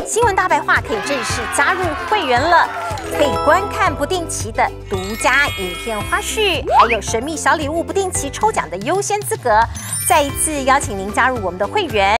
新闻大白话可以正式加入会员了，可以观看不定期的独家影片花絮，还有神秘小礼物不定期抽奖的优先资格。再一次邀请您加入我们的会员。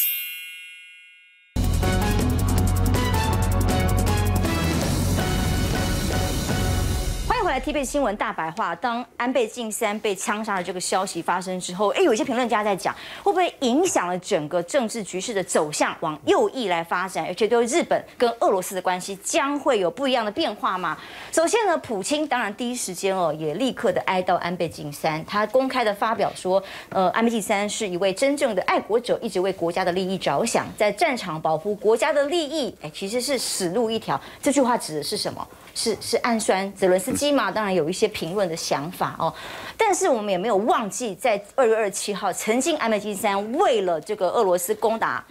TVB 新闻大白话，当安倍晋三被枪杀的这个消息发生之后，有一些评论家在讲，会不会影响了整个政治局势的走向，往右翼来发展，而且对日本跟俄罗斯的关系将会有不一样的变化吗？首先呢，普京当然第一时间也立刻的哀悼安倍晋三，他公开的发表说，安倍晋三是一位真正的爱国者，一直为国家的利益着想，在战场保护国家的利益，其实是死路一条。这句话指的是什么？ 是暗酸泽伦斯基嘛？当然有一些评论的想法哦，但是我们也没有忘记，在2月27号，曾经安倍晋三为了这个俄罗斯攻打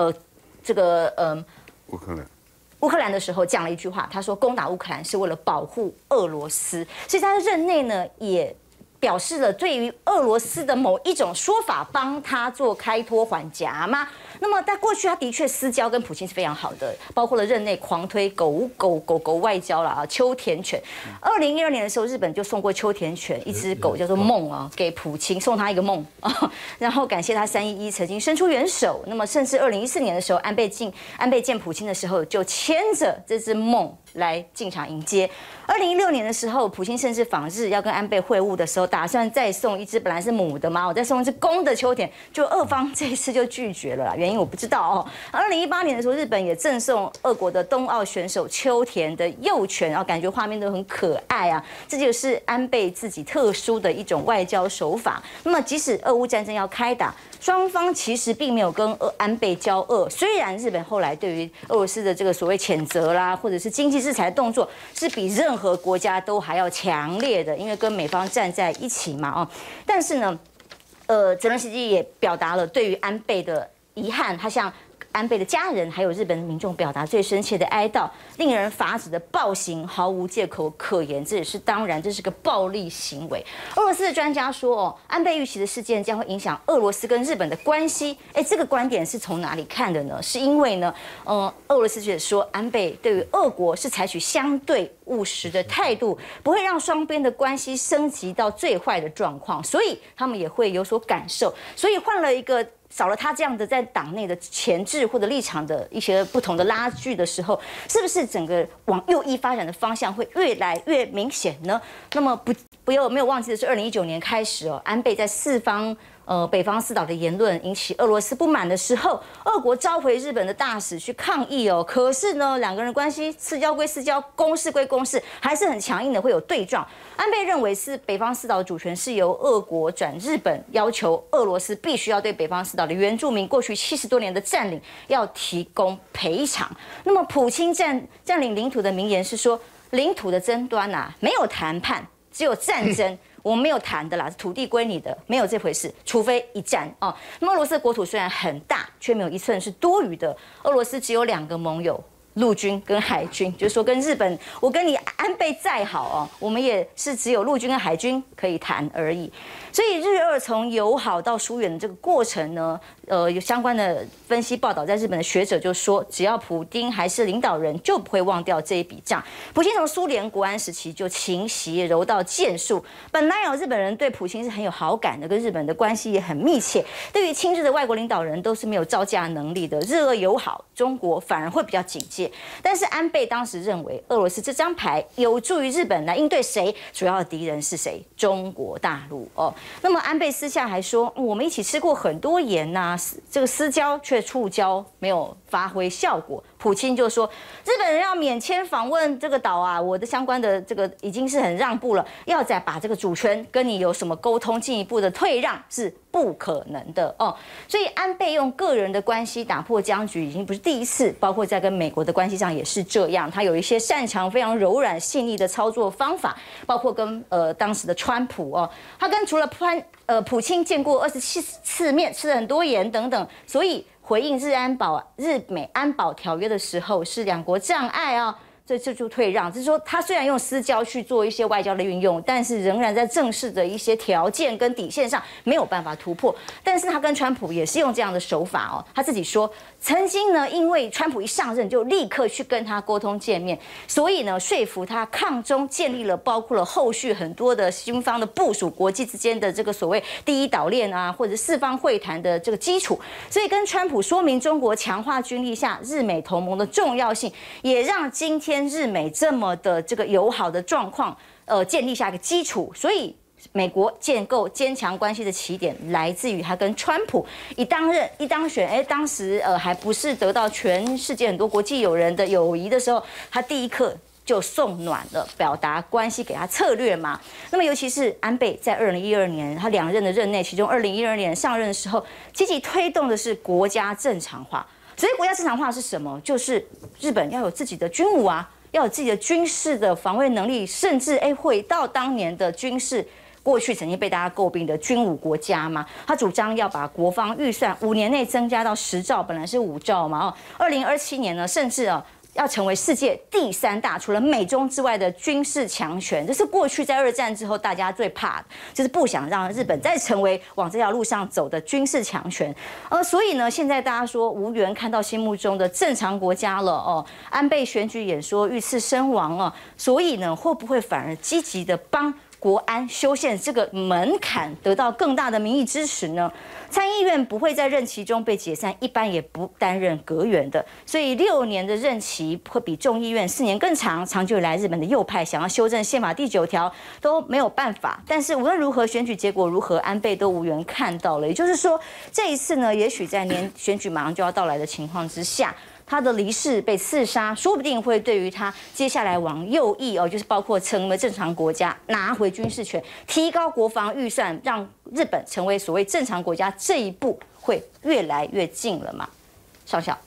乌克兰的时候讲了一句话，他说攻打乌克兰是为了保护俄罗斯，所以他的任内呢也表示了对于俄罗斯的某一种说法帮他做开脱缓颊吗？ 那么，在过去他的确私交跟普京是非常好的，包括了任内狂推狗外交啦，秋田犬。2012年的时候，日本就送过秋田犬一只狗叫做梦啊，给普京送他一个梦啊，然后感谢他311曾经伸出援手。那么，甚至2014年的时候，安倍见普京的时候，就牵着这只梦来进场迎接。2016年的时候，普京甚至访日要跟安倍会晤的时候，打算再送一只本来是母的嘛，我再送一只公的秋田，就俄方这一次就拒绝了啦。 原因我不知道哦。2018年的时候，日本也赠送俄国的冬奥选手秋田的幼犬，然后感觉画面都很可爱啊。这就是安倍自己特殊的一种外交手法。那么，即使俄乌战争要开打，双方其实并没有跟安倍交恶。虽然日本后来对于俄罗斯的这个所谓谴责啦，或者是经济制裁的动作，是比任何国家都还要强烈的，因为跟美方站在一起嘛哦。但是呢，泽连斯基也表达了对于安倍的 遗憾，他向安倍的家人还有日本民众表达最深切的哀悼，令人发指的暴行毫无借口可言，这也是当然，这是个暴力行为。俄罗斯的专家说，安倍遇袭的事件将会影响俄罗斯跟日本的关系。这个观点是从哪里看的呢？是因为呢，俄罗斯学者说，安倍对于俄国是采取相对务实的态度，不会让双边的关系升级到最坏的状况，所以他们也会有所感受，所以换了一个 少了他这样的在党内的前置或者立场的一些不同的拉锯的时候，是不是整个往右翼发展的方向会越来越明显呢？那么没有忘记的是，2019年开始安倍在北方四岛的言论引起俄罗斯不满的时候，俄国召回日本的大使去抗议哦。可是呢，两个人关系私交归私交，公事归公事，还是很强硬的会有对撞。安倍认为是北方四岛的主权是由俄国转日本，要求俄罗斯必须要对北方四岛的原住民过去70多年的占领要提供赔偿。那么普京占领领土的名言是说，领土的争端没有谈判，只有战争。 我们没有谈的啦，土地归你的，没有这回事，除非一战哦。那么俄罗斯的国土虽然很大，却没有一寸是多余的。俄罗斯只有2个盟友，陆军跟海军，就是说跟日本，我跟你安倍再好哦，我们也是只有陆军跟海军可以谈而已。所以日俄从友好到疏远的这个过程呢，有相关的分析报道，在日本的学者就说，只要普丁还是领导人，就不会忘掉这一笔账。普京从苏联国安时期就勤习柔道剑术，本来日本人对普京是很有好感的，跟日本的关系也很密切。对于亲日的外国领导人都是没有招架能力的，日俄友好，中国反而会比较警戒。但是安倍当时认为，俄罗斯这张牌有助于日本来应对谁，主要的敌人是谁？中国大陆哦。那么安倍私下还说，我们一起吃过很多盐这个私交却触礁没有发挥效果。普京就说，日本人要免签访问这个岛我的相关的这个已经是很让步了，要再把这个主权跟你有什么沟通进一步的退让是不可能的哦。所以安倍用个人的关系打破僵局已经不是第一次，包括在跟美国的关系上也是这样。他有一些擅长非常柔软细腻的操作方法，包括跟当时的川普他跟除了普京见过27次面，吃了很多盐等等，所以回应日美安保条约的时候是两国障碍这就退让，就是说他虽然用私交去做一些外交的运用，但是仍然在正式的一些条件跟底线上没有办法突破。但是他跟川普也是用这样的手法哦，他自己说，曾经呢，因为川普一上任就立刻去跟他沟通见面，所以呢说服他抗中，建立了包括了后续很多的军方的部署，国际之间的这个所谓第一岛链啊，或者四方会谈的这个基础，所以跟川普说明中国强化军力下日美同盟的重要性，也让今天日美这么的这个友好的状况，建立下一个基础。所以美国建构坚强关系的起点来自于他跟川普一当选，当时还不是得到全世界很多国际友人的友谊的时候，他第一刻就送暖了，表达关系给他策略嘛。那么尤其是安倍在2012年他2任的任内，其中2012年上任的时候，积极推动的是国家正常化。所以国家正常化是什么？就是日本要有自己的军武啊，要有自己的军事的防卫能力，甚至回到当年的军事。过去曾经被大家诟病的军武国家嘛，他主张要把国防预算5年内增加到10兆，本来是5兆嘛。2027年呢，甚至要成为世界第3大，除了美中之外的军事强权。这是过去在2战之后大家最怕的，就是不想让日本再成为往这条路上走的军事强权。所以呢，现在大家说无缘看到心目中的正常国家了哦。安倍选举演说遇刺身亡哦，所以呢，会不会反而积极的帮国安修宪这个门槛得到更大的民意支持呢？参议院不会在任期中被解散，一般也不担任阁员的，所以6年的任期会比众议院4年更长。长久以来，日本的右派想要修正宪法第9条都没有办法。但是无论如何，选举结果如何，安倍都无缘看到了。也就是说，这一次呢，也许在选举马上就要到来的情况之下，他的离世被刺杀，说不定会对于他接下来往右翼就是包括成为正常国家、拿回军事权、提高国防预算，让日本成为所谓正常国家这一步会越来越近了嘛？少校，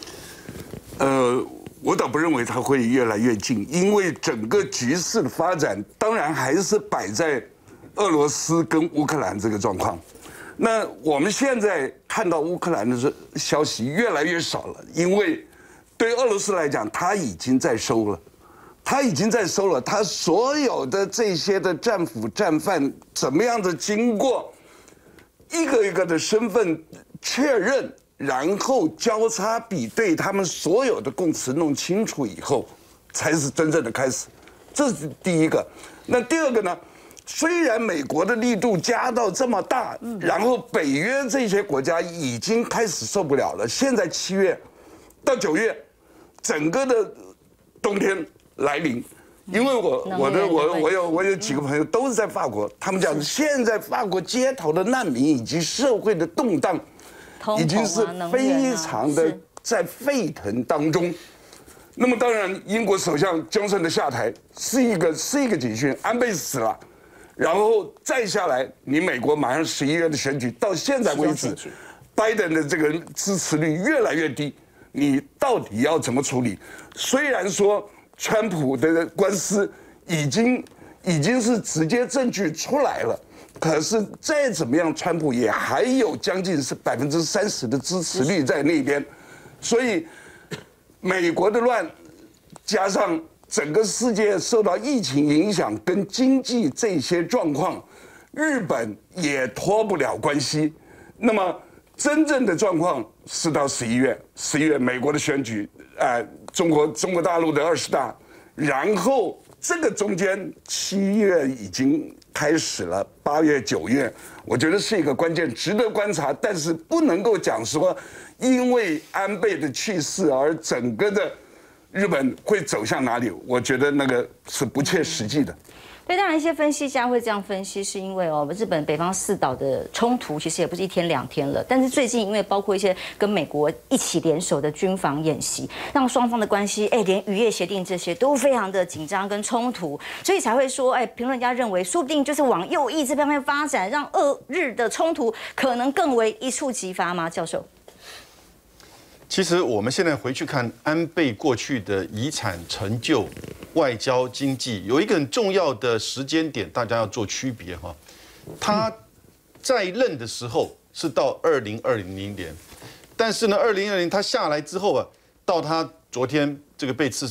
我倒不认为它会越来越近，因为整个局势的发展当然还是摆在俄罗斯跟乌克兰这个状况。那我们现在看到乌克兰的消息越来越少了，因为对俄罗斯来讲，他已经在收了，他所有的这些的战俘战犯怎么样的经过一个一个的身份确认，然后交叉比对他们所有的供词弄清楚以后，才是真正的开始。这是第一个。那第二个呢？虽然美国的力度加到这么大，然后北约这些国家已经开始受不了了。现在7月到9月，整个的冬天来临。因为我有几个朋友都是在法国，他们讲现在法国街头的难民以及社会的动荡，已经是非常的在沸腾当中。那么当然，英国首相强森的下台是一个警讯，安倍死了。然后再下来，你美国马上11月的选举，到现在为止，拜登的这个支持率越来越低，你到底要怎么处理？虽然说川普的官司已经是直接证据出来了，可是再怎么样，川普也还有将近是30%的支持率在那边，所以美国的乱加上整个世界受到疫情影响，跟经济这些状况，日本也脱不了关系。那么真正的状况是到11月美国的选举，中国大陆的20大，然后这个中间7月已经开始了，8月、9月，我觉得是一个关键，值得观察。但是不能够讲说，因为安倍的去世而整个的日本会走向哪里？我觉得那个是不切实际的。 对，当然一些分析家会这样分析，是因为日本北方4岛的冲突其实也不是1天2天了，但是最近因为包括一些跟美国一起联手的军防演习，让双方的关系，连渔业协定这些都非常的紧张跟冲突，所以才会说，评论家认为，说不定就是往右翼这方面发展，让俄日的冲突可能更为一触即发吗？教授？ 其实我们现在回去看安倍过去的遗产成就、外交经济，有一个很重要的时间点，大家要做区别哈。他在任的时候是到2020年，但是呢，2020他下来之后到他昨天这个被刺杀，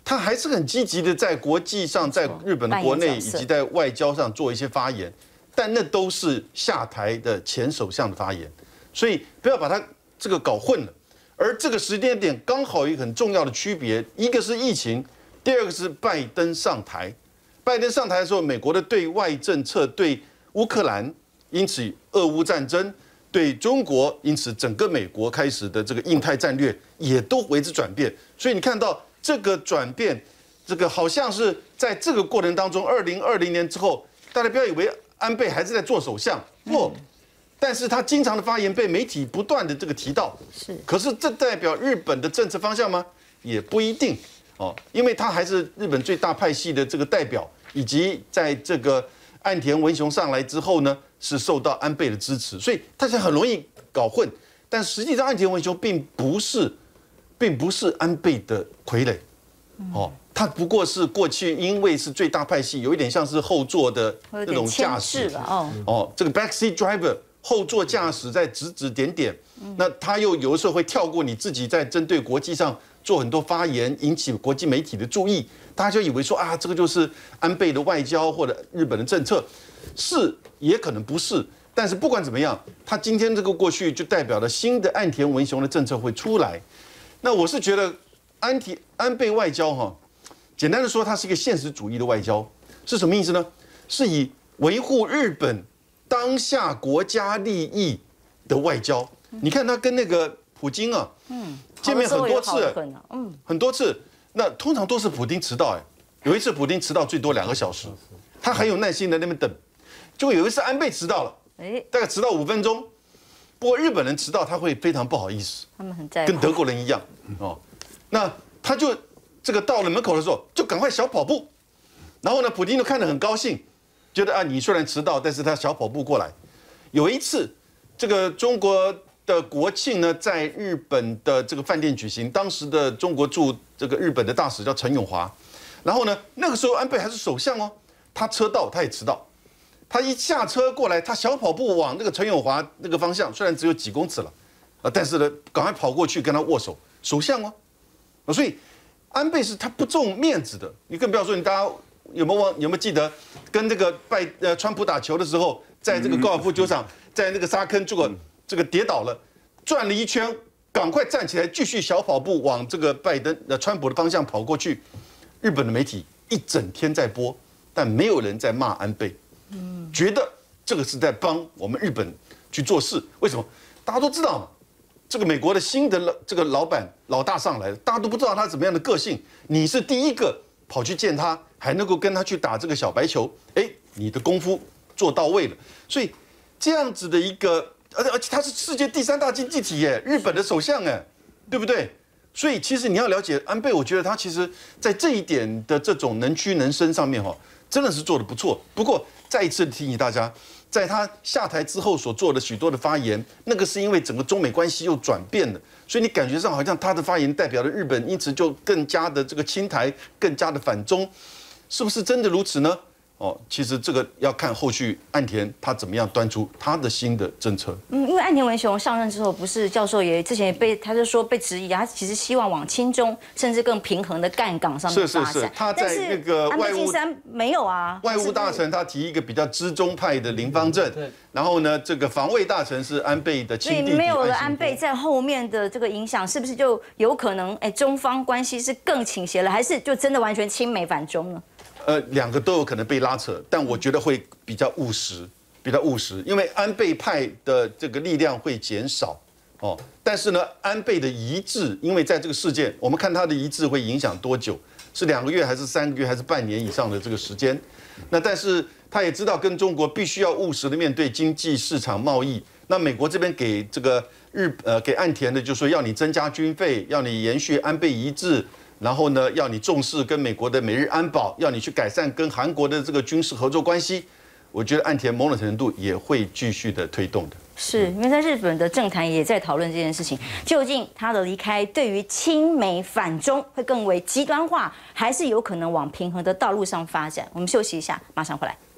他还是很积极的在国际上，在日本的国内以及在外交上做一些发言，但那都是下台的前首相的发言，所以不要把它这个搞混了。而这个时间点刚好有一个很重要的区别，一个是疫情，第二个是拜登上台。拜登上台的时候，美国的对外政策对乌克兰，因此俄乌战争。对中国，因此整个美国开始的这个印太战略也都为之转变，所以你看到这个转变，这个好像是在这个过程当中，2020年之后，大家不要以为安倍还是在做首相，不，但是他经常的发言被媒体不断的这个提到， 是， 可是这代表日本的政策方向吗？也不一定哦，因为他还是日本最大派系的这个代表，以及在这个岸田文雄上来之后呢。是受到安倍的支持，所以大家很容易搞混。但实际上，岸田文雄并不是安倍的傀儡，哦，他不过是过去因为是最大派系，有一点像是后座的那种驾驶哦，这个 backseat driver 后座驾驶在指指点点，那他又有的时候会跳过你自己，在针对国际上做很多发言，引起国际媒体的注意，大家就以为说啊，这个就是安倍的外交或者日本的政策。是，也可能不是，但是不管怎么样，他今天这个过去就代表了新的岸田文雄的政策会出来。那我是觉得安倍外交哈，简单的说，它是一个现实主义的外交，是什么意思呢？是以维护日本当下国家利益的外交。你看他跟那个普京啊，见面很多次，很多次，那通常都是普丁迟到，有一次普丁迟到最多2个小时，他很有耐心的那边等。就有一次安倍迟到了，大概迟到5分钟。不过日本人迟到他会非常不好意思， 他们很在乎， 跟德国人一样哦。那他就这个到了门口的时候，就赶快小跑步。然后呢，普丁就看得很高兴，觉得啊，你虽然迟到，但是他小跑步过来。有一次，这个中国的国庆呢，在日本的这个饭店举行，当时的中国驻这个日本的大使叫陈永华。然后呢，那个时候安倍还是首相哦。他车到，他也迟到。他一下车过来，他小跑步往那个陈永华那个方向，虽然只有几公尺了，但是呢，赶快跑过去跟他握手，首相哦。所以安倍是他不重面子的。你更不要说，大家有没有记得跟这个川普打球的时候，在这个高尔夫球场，在那个沙坑这个跌倒了，转了一圈，赶快站起来继续小跑步往这个川普的方向跑过去。日本的媒体一整天在播。但没有人在骂安倍，觉得这个是在帮我们日本去做事。为什么？大家都知道嘛，这个美国的新的这个老大上来了，大家都不知道他怎么样的个性。你是第一个跑去见他，还能够跟他去打这个小白球，你的功夫做到位了。所以这样子的一个，而且他是世界第3大经济体耶，日本的首相对不对？所以其实你要了解安倍，我觉得他其实在这一点的这种能屈能伸上面真的是做得不错。不过再一次提醒大家，在他下台之后所做的许多的发言，那个是因为整个中美关系又转变了，所以你感觉上好像他的发言代表了日本，因此就更加的这个亲台，更加的反中，是不是真的如此呢？其实这个要看后续岸田他怎么样端出他的新的政策。 因为岸田文雄上任之后，不是教授之前他就说被质疑，他其实希望往亲中甚至更平衡的干港上面发展。 是，他在那个外务没有啊， 外务大臣他提一个比较知中派的林芳正，然后呢，这个防卫大臣是安倍的亲弟弟。 所以没有了安倍在后面的这个影响，是不是就有可能中方关系是更倾斜了，还是就真的完全亲美反中呢？ 2个都有可能被拉扯，但我觉得会比较务实，因为安倍派的这个力量会减少但是呢，安倍的遗志，因为在这个事件，我们看他的遗志会影响多久，是2个月还是3个月还是半年以上的这个时间？那但是他也知道跟中国必须要务实的面对经济市场贸易。那美国这边给这个给岸田的就说要你增加军费，要你延续安倍遗志。然后呢，要你重视跟美国的美日安保，要你去改善跟韩国的这个军事合作关系。我觉得岸田某种程度也会继续的推动的。 是因为在日本的政坛也在讨论这件事情，究竟他的离开对于亲美反中会更为极端化，还是有可能往平衡的道路上发展？我们休息一下，马上回来。